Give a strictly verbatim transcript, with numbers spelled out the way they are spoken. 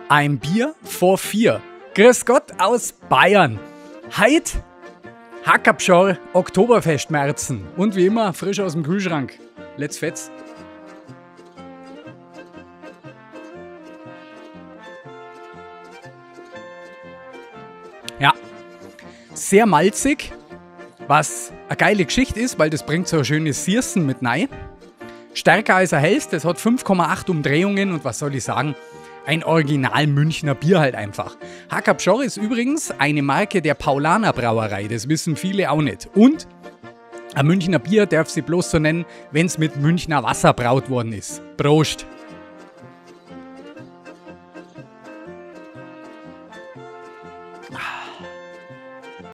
Ein Bier vor vier. Grüß Gott aus Bayern. Heit Hackabschor Oktoberfestmerzen. Und wie immer frisch aus dem Kühlschrank. Let's fetz. Ja, sehr malzig, was eine geile Geschichte ist, weil das bringt so ein schönes Sirsen mit rein. Stärker als er hellst, das hat fünf Komma acht Umdrehungen und was soll ich sagen, ein Original Münchner Bier halt einfach. Hackabschor ist übrigens eine Marke der Paulaner Brauerei, das wissen viele auch nicht. Und ein Münchner Bier darf sie bloß so nennen, wenn es mit Münchner Wasser braut worden ist. Prost!